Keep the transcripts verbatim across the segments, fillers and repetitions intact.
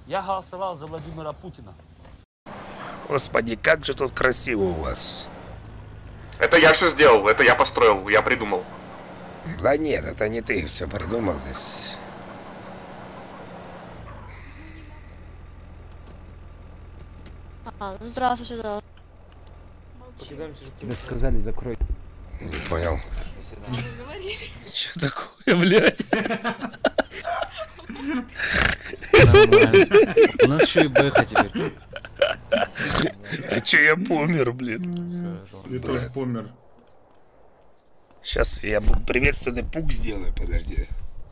Я голосовал за Владимира Путина. Господи, как же тут красиво у вас. Это я все сделал, это я построил, я придумал. Да нет, это не ты все придумал здесь. А, ну здравствуйте, да. Тебе сказали, закрой. Не понял. Что такое, блядь? У нас еще и бэха теперь. А че я помер, блин? Я тоже помер. Сейчас я приветственный пук сделаю, подожди.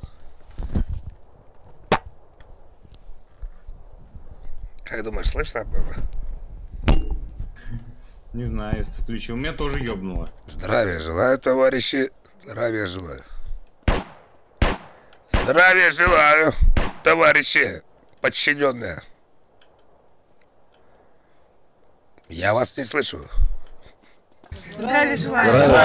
Как думаешь, слышно было? Не знаю, если ты включил. У меня тоже ёбнуло. Здравия желаю, товарищи. Здравия желаю. Здравия желаю, товарищи подчиненные. Я вас не слышу. Здравия желаю.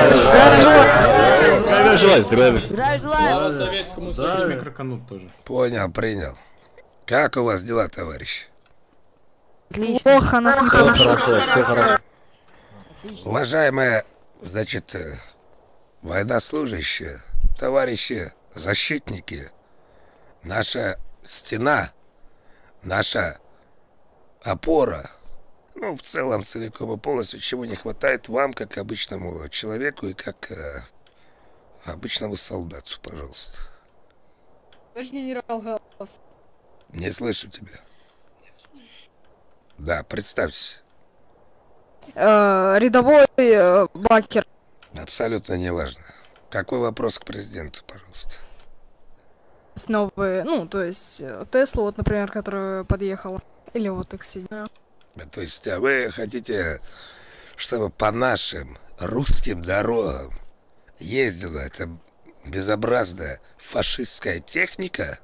Здравия желаю. Здравия Здравия желаю. Советскому Союзу микроканут тоже. Понял, принял. Как у вас дела, товарищ? Плохо, нас не Все хорошо, все хорошо. Уважаемые, значит, э, военнослужащие, товарищи, защитники, наша стена, наша опора, ну, в целом, целиком и полностью, чего не хватает вам, как обычному человеку и как э, обычному солдату, пожалуйста. Товарищ генерал Гаус. Не слышу тебя. Да, представьтесь. Э, рядовой э, Бакер. Абсолютно неважно. Какой вопрос к президенту, пожалуйста? С новые, ну, то есть э, Тесла, вот, например, которая подъехала. Или вот такси. Да. То есть, а вы хотите, чтобы по нашим русским дорогам ездила эта безобразная фашистская техника?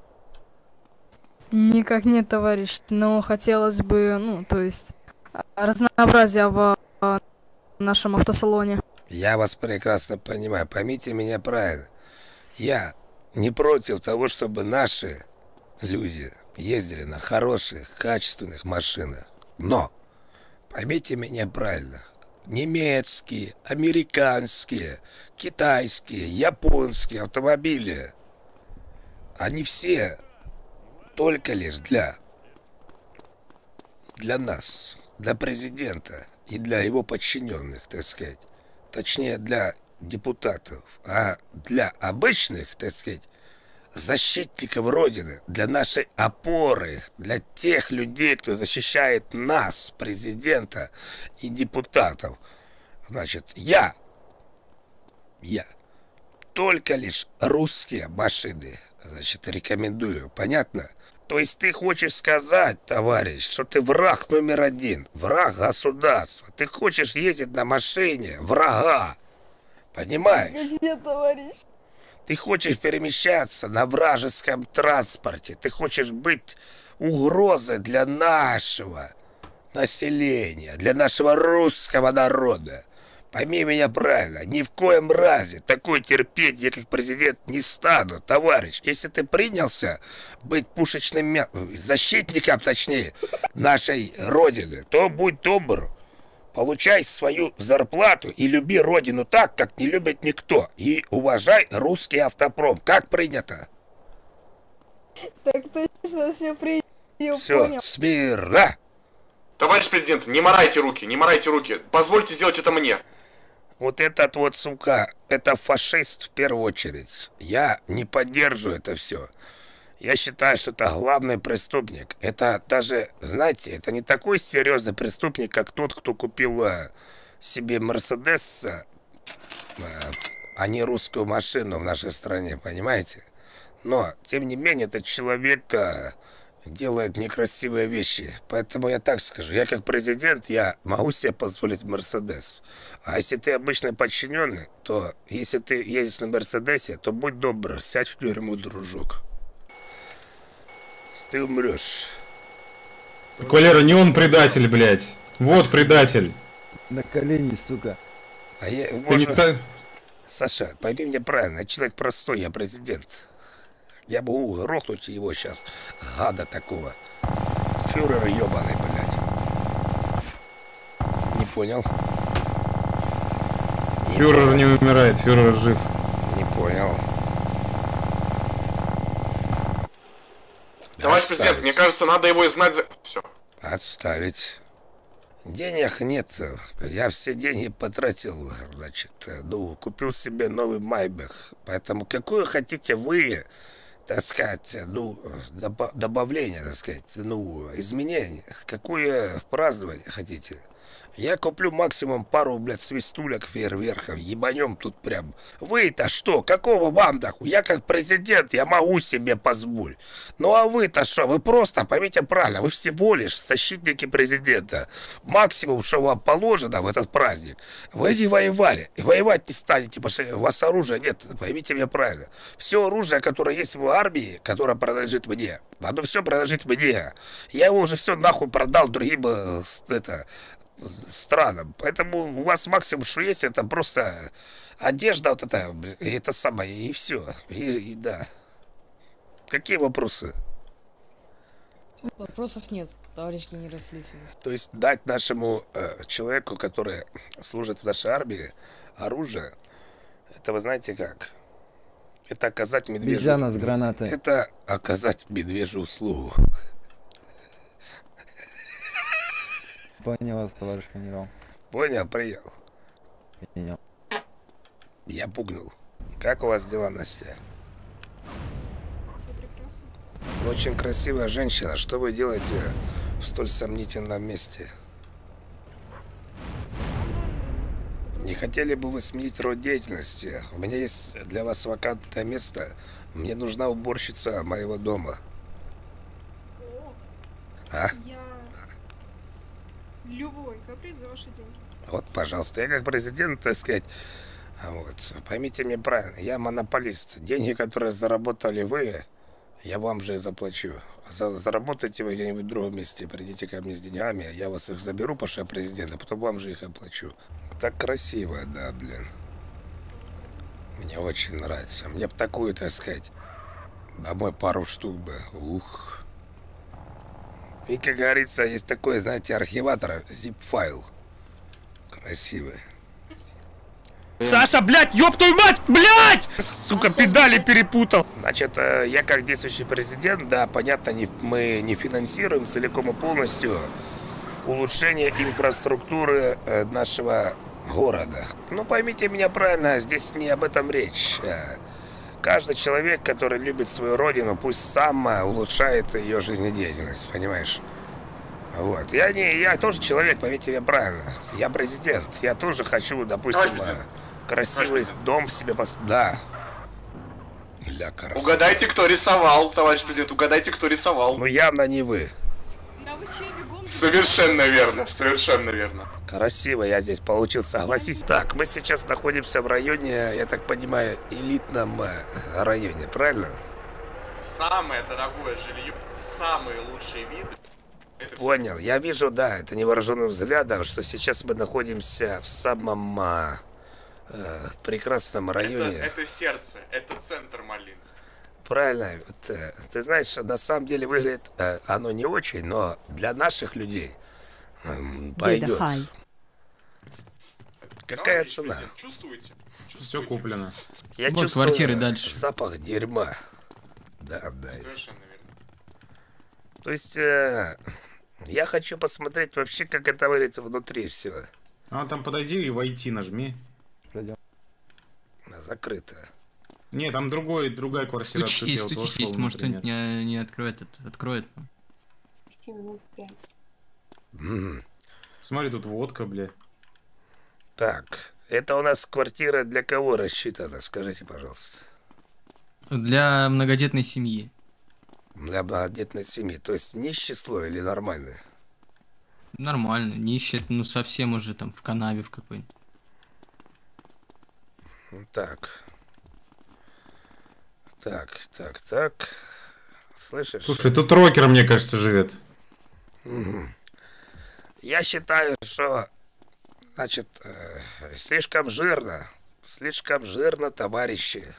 Никак нет, товарищ. Но хотелось бы, ну, то есть разнообразия в э, нашем автосалоне. Я вас прекрасно понимаю. Поймите меня правильно. Я не против того, чтобы наши люди ездили на хороших, качественных машинах. Но, поймите меня правильно, немецкие, американские, китайские, японские автомобили, они все только лишь для, для нас, для президента и для его подчиненных, так сказать. Точнее, для депутатов. А для обычных, так сказать, защитников Родины, для нашей опоры, для тех людей, кто защищает нас, президента и депутатов. Значит, я, я только лишь русские машины, значит, рекомендую. Понятно? То есть ты хочешь сказать, товарищ, что ты враг номер один, враг государства. Ты хочешь ездить на машине врага. Понимаешь? Нет, товарищ. Ты хочешь перемещаться на вражеском транспорте. Ты хочешь быть угрозой для нашего населения, для нашего русского народа. Пойми меня правильно, ни в коем разе такой терпеть я как президент не стану, товарищ. Если ты принялся быть пушечным мя... защитником, точнее, нашей Родины, то будь добр, получай свою зарплату и люби Родину так, как не любит никто. И уважай русский автопром. Как принято? Так точно, все принял. Все, смирно! Товарищ президент, не морайте руки, не морайте руки. Позвольте сделать это мне. Вот этот вот, сука, это фашист в первую очередь. Я не поддерживаю это все. Я считаю, что это главный преступник. Это даже, знаете, это не такой серьезный преступник, как тот, кто купил себе Мерседес, а не русскую машину в нашей стране, понимаете? Но, тем не менее, этот человек делает некрасивые вещи. Поэтому я так скажу, я как президент, я могу себе позволить Мерседес. А если ты обычный подчиненный, то если ты ездишь на Мерседесе, то будь добр, сядь в тюрьму, дружок. Ты умрешь. Так, Валера, не он предатель, блядь. Вот предатель. На колени, сука. А я, Ты может... не та... Саша, пойми меня правильно, я человек простой, я президент. Я могу грохнуть его сейчас, гада такого. фюрер ебаный, блядь. Не понял. Не Фюрер понял. не умирает, фюрер жив. Не понял. Товарищ Отставить. президент, мне кажется, надо его изгнать за... Все. Отставить. Денег нет. Я все деньги потратил, значит, ну, купил себе новый Майбах. Поэтому какое хотите вы, так сказать, ну, добо- добавление, так сказать, ну, изменение? Какое празднование хотите? Я куплю максимум пару, блядь, свистулек, фейерверков, ебанем тут прям. Вы-то что? Какого вам нахуй? Я как президент, я могу себе позволить. Ну а вы-то что? Вы просто, поймите правильно, вы всего лишь защитники президента. Максимум, что вам положено в этот праздник, вы не воевали. И воевать не станете, потому что у вас оружия нет, поймите меня правильно. Все оружие, которое есть в армии, которое принадлежит мне, оно все принадлежит мне. Я его уже все нахуй продал другим, э, это... странам. Поэтому у вас максимум, что есть, это просто одежда вот эта, и это самое, и все. И, и да. Какие вопросы? Вопросов нет, товарищ генерал-следователь. То есть дать нашему э, человеку, который служит в нашей армии, оружие, это вы знаете как? Это оказать медвежью... Обезьяна с гранатой. Это оказать медвежью услугу. Понял вас, товарищ генерал. Понял, принял. Понял. Я пугнул. Как у вас дела, Настя? Все прекрасно. Вы очень красивая женщина. Что вы делаете в столь сомнительном месте? Не хотели бы вы сменить род деятельности? У меня есть для вас вакантное место. Мне нужна уборщица моего дома. О, А? я... Любой каприз за ваши деньги. Вот, пожалуйста. Я как президент, так сказать, вот, поймите меня правильно, я монополист. Деньги, которые заработали вы, я вам же и заплачу. За, заработайте вы где-нибудь в другом месте, придите ко мне с деньгами, я вас их заберу, потому что я президент, а потом вам же их оплачу. Так красиво, да, блин. Мне очень нравится. Мне бы такую, так сказать, домой пару штук бы. Ух. И, как говорится, есть такой, знаете, архиватор, zip-файл. Красивый. Саша, блядь, ёб твою мать, блядь! Сука, педали перепутал. Значит, э, я как действующий президент, да, понятно, не, мы не финансируем целиком и полностью улучшение инфраструктуры э, нашего города. Ну, поймите меня правильно, здесь не об этом речь. Э, Каждый человек, который любит свою родину, пусть сам улучшает ее жизнедеятельность, понимаешь? Вот. Я не, я тоже человек, поймите меня правильно. Я президент. Я тоже хочу, допустим, красивый дом себе поставить. Да. Для красоты. Угадайте, кто рисовал, товарищ президент, угадайте, кто рисовал. Ну, явно не вы. Да вы че, бегом? Совершенно верно, совершенно верно. Красиво я здесь получил, согласись. Так, мы сейчас находимся в районе, я так понимаю, элитном э, районе, правильно? Самое дорогое жилье, самые лучшие виды. Это всё. Понял. Я вижу, да, это невооруженным взглядом, что сейчас мы находимся в самом э, э, прекрасном районе. Это, это сердце, это центр Малин. Правильно. Вот, э, ты знаешь, на самом деле выглядит э, оно не очень, но для наших людей э, пойдет. Какая Товарищ цена? президент, Чувствуете? Все Чувствуете? куплено. Я Вот чувствую квартиры дальше. запах дерьма. Да, да. Совершенно верно. То есть э, я хочу посмотреть вообще, как это выглядит внутри все. А там подойди и войти нажми. Пройдем. Закрыто. Не, там другой, другая квартира. Стучись, откуда я вот стучись, вошел, может например. кто-нибудь не, не откроет, это, откроет. минут пять. М. Смотри, тут водка, бля. Так, это у нас квартира для кого рассчитана? Скажите, пожалуйста. Для многодетной семьи. Для многодетной семьи. То есть нищий слой или нормальный? Нормально, нищие, ну совсем уже там в канаве в какой-нибудь. Так. Так, так, так. Слышишь? Слушай, тут рокер, мне кажется, живет. Мгм. Я считаю, что, значит, э, слишком жирно. Слишком жирно, товарищи.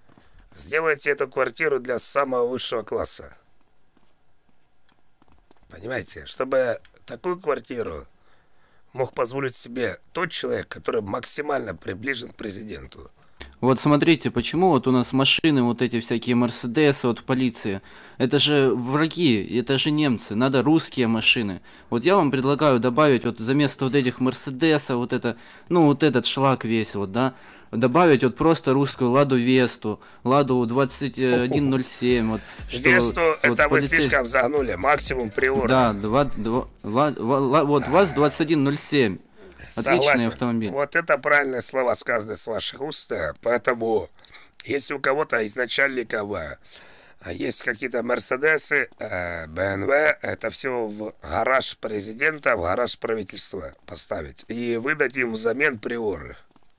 Сделайте эту квартиру для самого высшего класса. Понимаете? Чтобы такую квартиру мог позволить себе тот человек, который максимально приближен к президенту. Вот смотрите, почему вот у нас машины, вот эти всякие Мерседесы, вот в полиции, это же враги, это же немцы, надо русские машины. Вот я вам предлагаю добавить вот за место вот этих Мерседесов, вот это, ну вот этот шлак весь вот, да, добавить вот просто русскую Ладу Весту, Ладу двадцать один ноль семь, вот. Что, Весту вот, это вы полицей... слишком загнули, максимум приора. Да, два, два, ла, ла, ла, вот ВАЗ двадцать один ноль семь. Отличный Согласен. Автомобиль. Вот это правильные слова сказаны с ваших уст. Поэтому, если у кого-то из начальников есть какие-то Мерседесы, бэ эн вэ, это все в гараж президента, в гараж правительства поставить. И выдать им взамен приоры.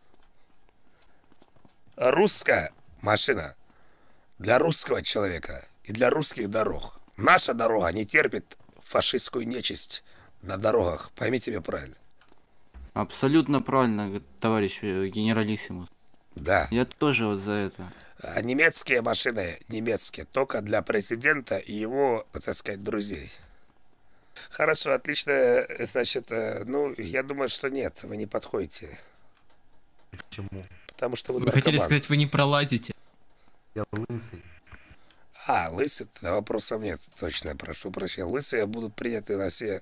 Русская машина для русского человека и для русских дорог. Наша дорога не терпит фашистскую нечисть на дорогах. Поймите меня правильно. Абсолютно правильно, товарищ генералиссимус. Да. Я тоже вот за это. А немецкие машины немецкие, только для президента и его, так сказать, друзей. Хорошо, отлично. Значит, ну, я думаю, что нет, вы не подходите. Почему? Потому что вы Вы хотели сказать, вы не пролазите. Я лысый. А, лысый, вопросов нет, точно, прошу прощения. Лысые будут приняты на все...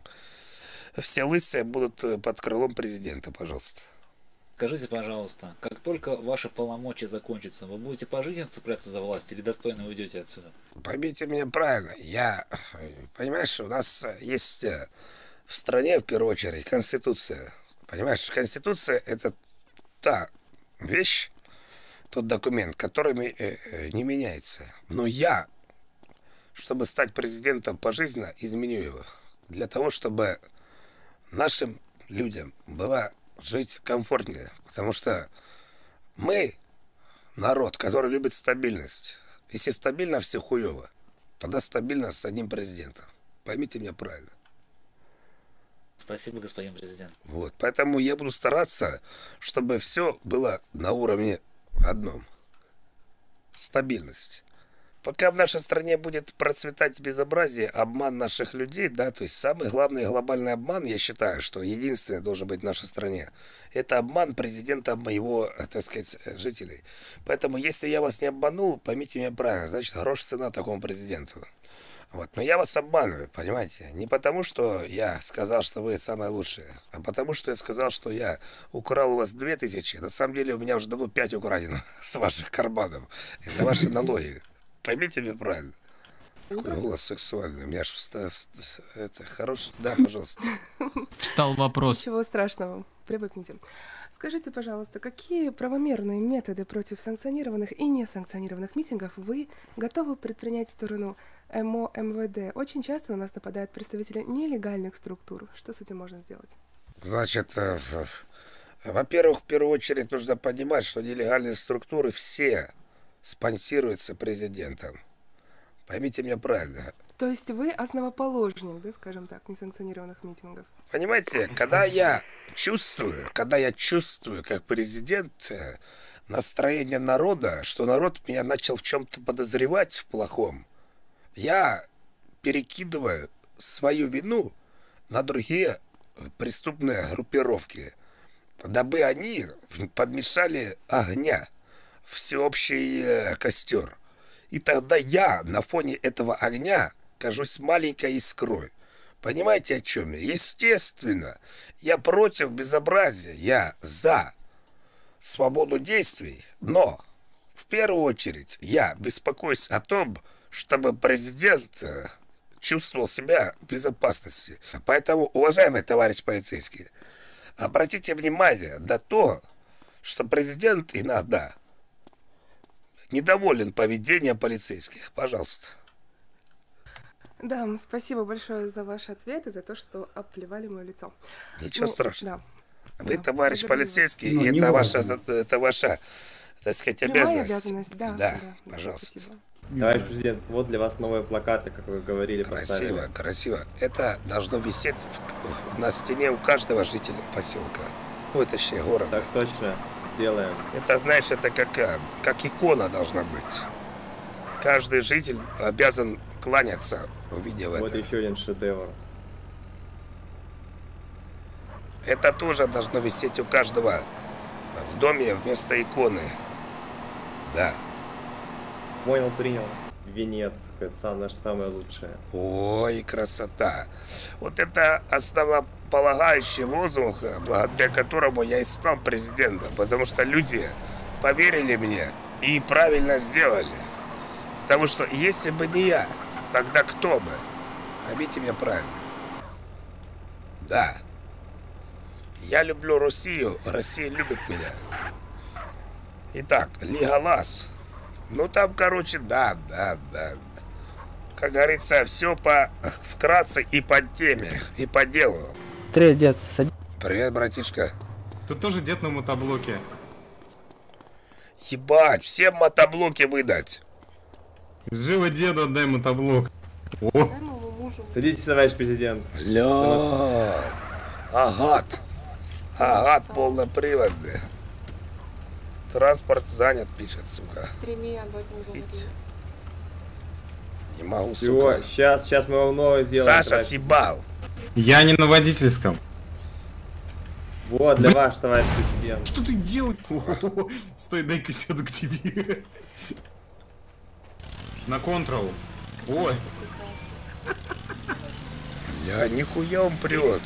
Все лысые будут под крылом президента, пожалуйста. Скажите, пожалуйста, как только ваши полномочия закончатся, вы будете пожизненно цепляться за власть или достойно уйдете отсюда? Поймите меня правильно, я... Понимаешь, у нас есть в стране, в первую очередь, Конституция. Понимаешь, Конституция — это та вещь, тот документ, который не меняется. Но я, чтобы стать президентом пожизненно, изменю его. Для того, чтобы нашим людям было жить комфортнее. Потому что мы народ, который любит стабильность. Если стабильно, все хуево. Тогда стабильно с одним президентом. Поймите меня правильно. Спасибо, господин президент. Вот, поэтому я буду стараться, чтобы все было на уровне одном. Стабильность. Пока в нашей стране будет процветать безобразие, обман наших людей, да, то есть самый главный глобальный обман, я считаю, что единственный должен быть в нашей стране, это обман президента моего, так сказать, жителей. Поэтому, если я вас не обманул, поймите меня правильно, значит, грош цена такому президенту. Вот. Но я вас обманываю, понимаете? Не потому, что я сказал, что вы самые лучшие, а потому, что я сказал, что я украл у вас две тысячи. На самом деле у меня уже давно пять украдено с ваших карманов из-за вашей налоги. Поймите меня правильно. Какой голос сексуальный. У меня ж встав... Это хороший... Да, пожалуйста. Встал вопрос. Ничего страшного. Привыкните. Скажите, пожалуйста, какие правомерные методы против санкционированных и несанкционированных митингов вы готовы предпринять в сторону эм о эм вэ дэ? Очень часто у нас нападают представители нелегальных структур. Что с этим можно сделать? Значит, во-первых, в первую очередь нужно понимать, что нелегальные структуры все спонсируется президентом. Поймите меня правильно. То есть вы основоположник, да, скажем так, несанкционированных митингов? Понимаете, когда я чувствую, когда я чувствую, как президент, настроение народа, что народ меня начал в чем-то подозревать в плохом, я перекидываю свою вину на другие преступные группировки, дабы они подмешали огня всеобщий костер. И тогда я на фоне этого огня кажусь маленькой искрой. Понимаете, о чем я? Естественно, я против безобразия, я за свободу действий, но в первую очередь я беспокоюсь о том, чтобы президент чувствовал себя в безопасности. Поэтому, уважаемый товарищ полицейский, обратите внимание на то, что президент иногда недоволен поведением полицейских. Пожалуйста. Да, спасибо большое за ваши ответы, за то, что оплевали мое лицо. Ничего ну, страшного. Да. Вы, да, товарищ полицейский, ну, это, ваша, это ваша, так сказать, обязанность. обязанность. Да, да, да, пожалуйста. Спасибо. Товарищ президент, вот для вас новые плакаты, как вы говорили. Красиво, поставили. красиво. Это должно висеть в, в, на стене у каждого жителя поселка. Ну, точнее, города. Так точно. Делаем. Это, знаешь, это как, как икона должна быть. Каждый житель обязан кланяться, увидев Вот это. еще один шедевр. Это тоже должно висеть у каждого в доме вместо иконы. Да. Понял, принял. Венец, это сам, наше самое лучшее. Ой, красота. Вот это основополагающий лозунг, благодаря которому я и стал президентом. Потому что люди поверили мне и правильно сделали. Потому что если бы не я, тогда кто бы? Поймите меня правильно. Да. Я люблю Россию, Россия любит меня. Итак, Лигалас. Ну там, короче, да, да, да. Как говорится, все по вкратце и по теме, и по делу. Привет, дед, садись. Привет, братишка. Тут тоже дед на мотоблоке. Ебать, всем мотоблоки выдать. Живо деду отдай мотоблок. О. Садитесь, товарищ президент. Ля. Агат. Агат полноприводный. Транспорт занят, пишет, сука. Стреми об этом говорили. Не могу, Все, сука. сейчас, сейчас мы вам новое сделаем. Саша съебал. Я не на водительском. Вот, для вас, товарищ президент. Что ты делаешь? Стой, дай-ка сяду к тебе. На контрол. Ой. Я нихуя он прет.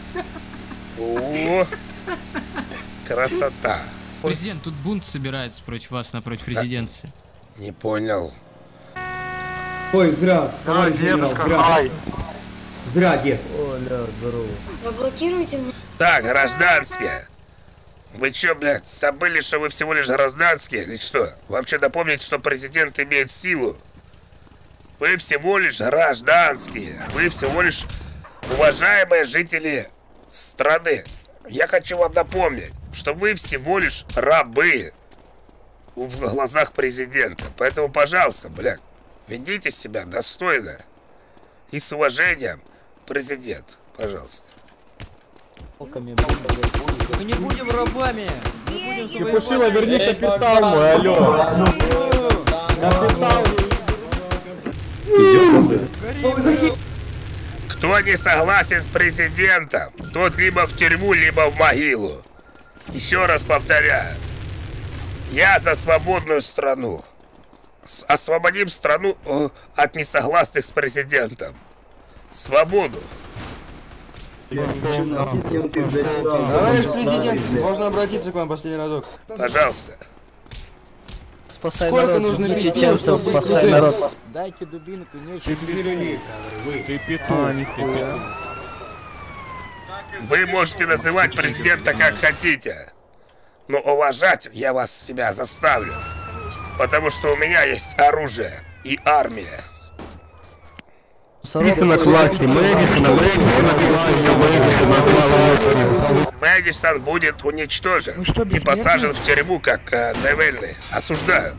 О, красота. Президент, тут бунт собирается против вас напротив резиденции. Не понял. Ой, зря, товарищ генерал, зря. Зря, дед. Оля, здорово. Заблокируйте мне. Так, гражданские. Вы чё, блядь, забыли, что вы всего лишь гражданские? Или что? Вообще напомнить, что президент имеет силу. Вы всего лишь гражданские. Вы всего лишь уважаемые жители страны. Я хочу вам напомнить, что вы всего лишь рабы в глазах президента. Поэтому, пожалуйста, блядь, ведите себя достойно и с уважением, президент. Пожалуйста. Мы не будем рабами! Мы будем Чепушила, верни капитал мой, алло! Капитал! Кто не согласен с президентом, тот либо в тюрьму, либо в могилу. Еще раз повторяю. Я за свободную страну. С- Освободим страну э, от несогласных с президентом. Свободу. Товарищ президент, можно обратиться к вам последний разок? Пожалуйста. Спасай Сколько народ, нужно пить пива, чтобы быть крутым? Народ. Дайте дубинку, нечего. Ты петух, а, нихуя. Вы можете называть президента как хотите. Но уважать я вас себя заставлю. Потому что у меня есть оружие и армия. Мэдисона к власти, Мэдисона, Мэдисона к власти, Мэдисона к власти. Мэдисон будет уничтожен и посажен в тюрьму, как э, Невельный. Осуждаю.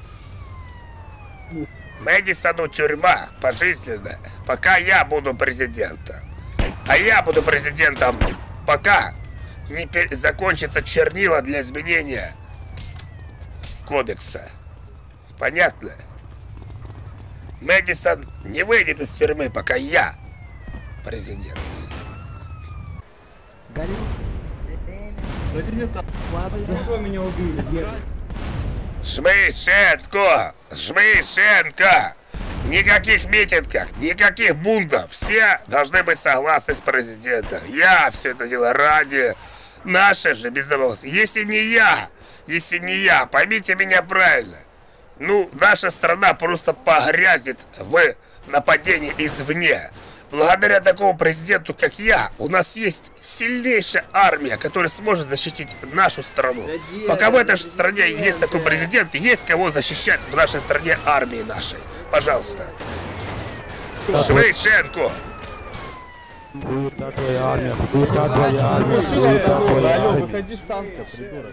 Мэдисону тюрьма пожизненная, пока я буду президентом. А я буду президентом, пока не пер- закончится чернила для изменения кодекса. Понятно? Мэдисон не выйдет из тюрьмы, пока я президент. За что меня убили, дед? Шмейшенко! Шмейшенко! Никаких митингов, никаких бунтов. Все должны быть согласны с президентом. Я все это делаю ради нашей же безопасности. Если не я, если не я, поймите меня правильно. Ну, наша страна просто погрязнет в нападении извне. Благодаря такому президенту, как я, у нас есть сильнейшая армия, которая сможет защитить нашу страну. Пока в этой же стране есть такой президент, есть кого защищать в нашей стране армии нашей. Пожалуйста. Швейченко. Твоя армия, твоя армия, выходи с танка, придурок,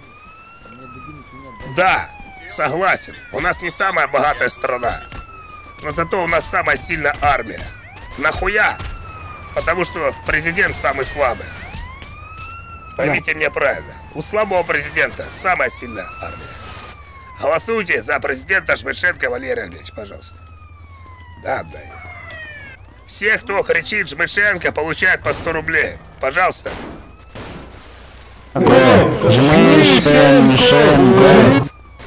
Да, согласен. У нас не самая богатая страна. Но зато у нас самая сильная армия. Нахуя? Потому что президент самый слабый. Поймите меня правильно. У слабого президента самая сильная армия. Голосуйте за президента Шмейшенко Валерия Ильич, пожалуйста. Да, отдаю. Все, кто кричит Жмышенко, получают по сто рублей. Пожалуйста. Жмышенко.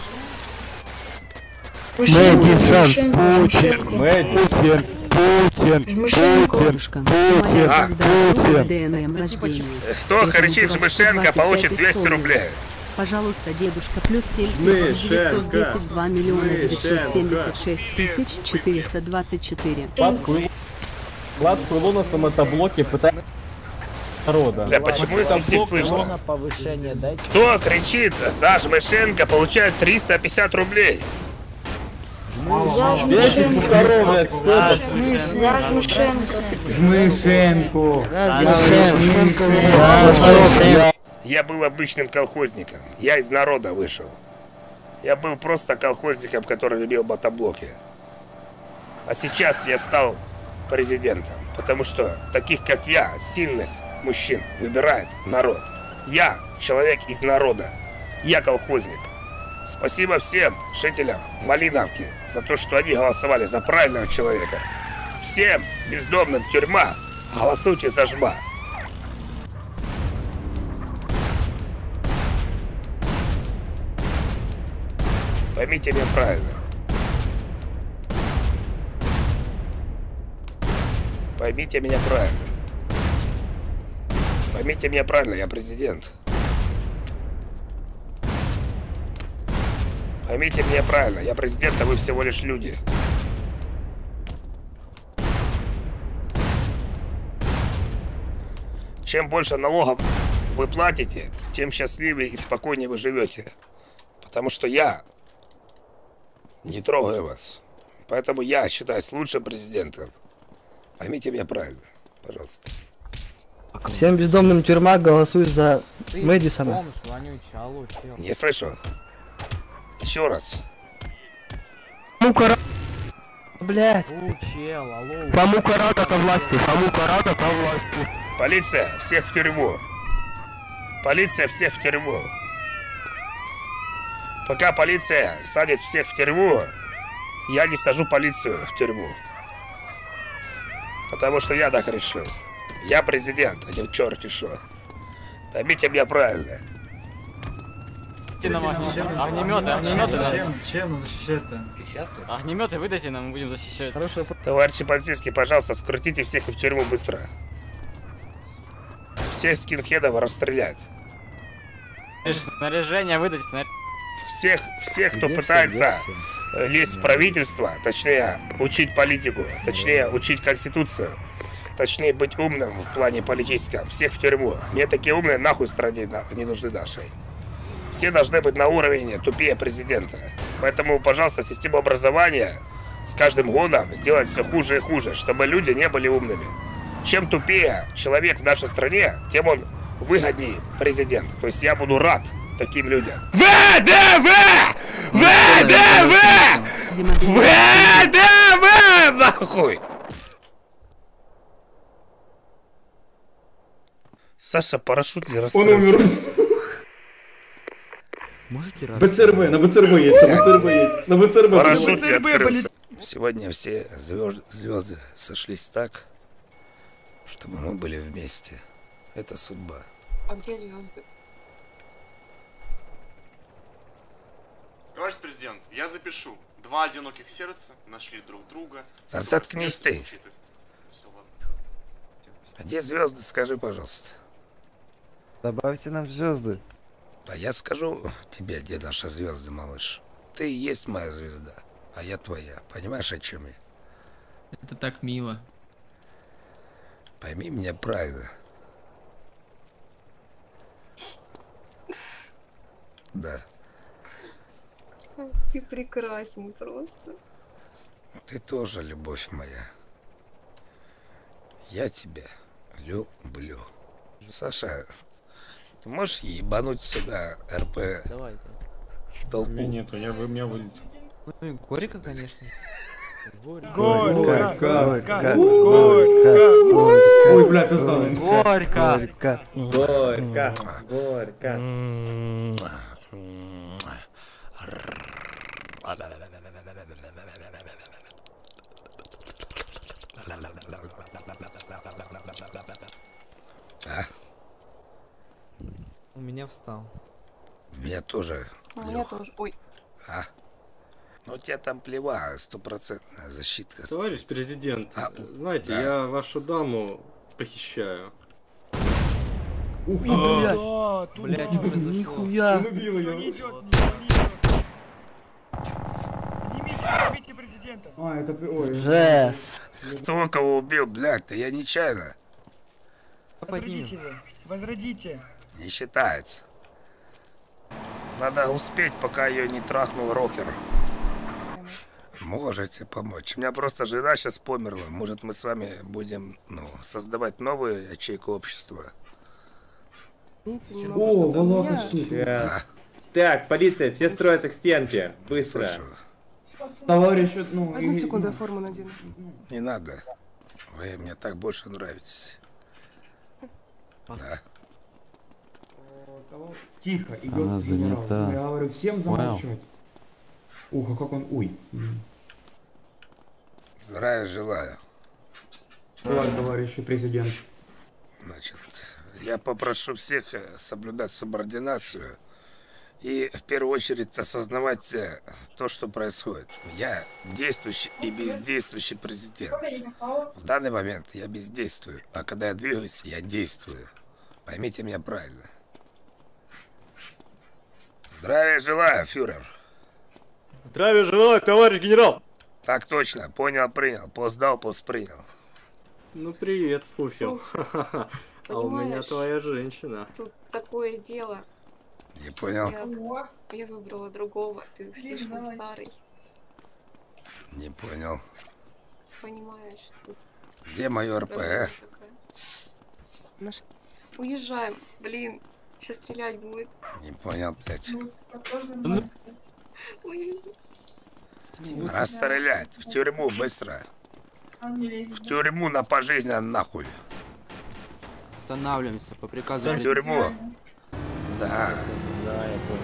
Мэдисон, Путин, Путин, Путин, Путин, Путин. Кто кричит Жмышенко, получит двести рублей. Пожалуйста, дедушка, плюс семь тысяч девятьсот десять, два миллиона девятьсот семьдесят шесть тысяч четыреста двадцать четыре. Влад Крыло на мотоблоке пытается народа. Да почему их там всех слышно? Кто кричит за Жмышенко, получает триста пятьдесят рублей. За Жмышенко. За Жмышенко. Жмышенко. Я был обычным колхозником. Я из народа вышел. Я был просто колхозником, который любил мотоблоки. А сейчас я стал президентом. Потому что таких, как я, сильных мужчин, выбирает народ. Я человек из народа. Я колхозник. Спасибо всем жителям Малиновки за то, что они голосовали за правильного человека. Всем бездомным тюрьма, голосуйте за Жма. Поймите меня правильно. Поймите меня правильно. Поймите меня правильно, я президент. Поймите меня правильно, я президент, а вы всего лишь люди. Чем больше налогов вы платите, тем счастливее и спокойнее вы живете. Потому что я не трогаю вас. Поэтому я считаюсь лучшим президентом. Поймите меня правильно, пожалуйста. Всем бездомным тюрьма, голосуй за Мэдисона. Не слышу. Еще раз. Фамука, блядь. Фамука рада ко власти, Фамука рада ко власти. Полиция, всех в тюрьму. Полиция, всех в тюрьму. Пока полиция садит всех в тюрьму, я не сажу полицию в тюрьму. Потому что я так решил. Я президент, а не в черти шо. Поймите меня правильно. Огнеметы, огнеметы. Чем, чем защищать-то? Огнеметы выдайте нам, мы будем защищать. Хорошо. Товарищи полицейские, пожалуйста, скрутите всех в тюрьму быстро. Всех скинхедов расстрелять. Снаряжение выдайте, снаряжение. Всех, всех, кто пытается лезть в правительство, точнее, учить политику, точнее, учить конституцию, точнее, быть умным в плане политическом, всех в тюрьму. Мне такие умные нахуй стране не нужны нашей. Все должны быть на уровне тупее президента. Поэтому, пожалуйста, систему образования с каждым годом делать все хуже и хуже, чтобы люди не были умными. Чем тупее человек в нашей стране, тем он выгоднее президенту. То есть я буду рад таким людям. ВДВ! ВДВ! ВДВ! Нахуй! Саша, парашют не раскрылся. Он умер. БЦРБ, на БЦРБ едет, на БЦРБ едет, на БЦРБ. Парашют не открылся. Сегодня все звезды, звезды сошлись так, чтобы мы были вместе. Это судьба. А где звезды? Товарищ президент, я запишу. Два одиноких сердца нашли друг друга. Да заткнись ты. А где звезды, скажи, пожалуйста. Добавьте нам звезды. А я скажу тебе, где наши звезды, малыш. Ты и есть моя звезда, а я твоя. Понимаешь, о чем я? Это так мило. Пойми меня правильно. Да. Ты прекрасен просто. Ты тоже любовь моя. Я тебя люблю. Саша, ты можешь ебануть сюда РП? Давай. Толпу? У меня нету, я бы меня вылетел. Ну, горько, конечно. Горько, горько, горько. Ой, бля, пизда. Горько. Горько. Горько. Горько. меня встал. Меня тоже. У меня тоже. Ой. А? Ну, у тебя там плева, стопроцентная защитка. Товарищ президент, А, знаете, да. я вашу даму похищаю. Ух, А, блядь, блядь, что произошло? Нихуя. Он убил ее. А, это... Ой. Жесть. Кто кого убил, блядь? Да я нечаянно. Поднимем. Возродите. Не считается. Надо успеть, пока ее не трахнул рокер. Можете помочь. У меня просто жена сейчас померла. Может, мы с вами будем, ну, создавать новую ячейку общества. О, Волока тут. Так. Так, полиция, все строятся к стенке. Быстро. Товарищ, ну... Одну и- секунду, я ну, форму надену. Не надо. Вы мне так больше нравитесь. Да. Тихо, Игорь Она генерал. занята. Я говорю, всем замолчать. Ух, а как он... Ой. Здравия желаю. Давай, товарищ президент. Значит, я попрошу всех э, соблюдать субординацию и в первую очередь осознавать э, то, что происходит. Я действующий и бездействующий президент. В данный момент я бездействую, а когда я двигаюсь, я действую. Поймите меня правильно. Здравия желаю, фюрер. Здравия желаю, товарищ генерал. Так точно, понял, принял. Пост дал, пост принял. Ну привет, Фуфел. Слушай, А у меня понимаешь, твоя женщина. Тут такое дело. Не понял. Я, я выбрала другого. Ты слишком старый. Не понял. Понимаешь, тут... Где мое РПГ? Уезжаем. Блин, сейчас стрелять будет. Не понял, блядь. Ну, ой. Надо стрелять. В тюрьму быстро. В тюрьму на пожизненно нахуй. Останавливаемся по приказу. В тюрьму. Да. Да, я понял.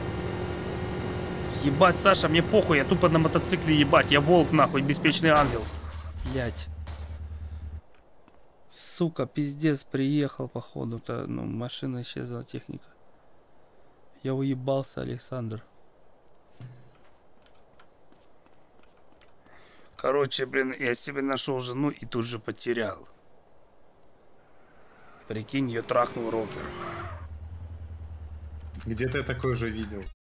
Ебать, Саша, мне похуй, я тупо на мотоцикле ебать. Я волк нахуй, беспечный ангел. Блять. Сука, пиздец, приехал походу-то. Ну, машина исчезла, техника. Я уебался, Александр. Короче, блин, я себе нашел жену и тут же потерял. Прикинь, ее трахнул рокер. Где-то я такое уже видел.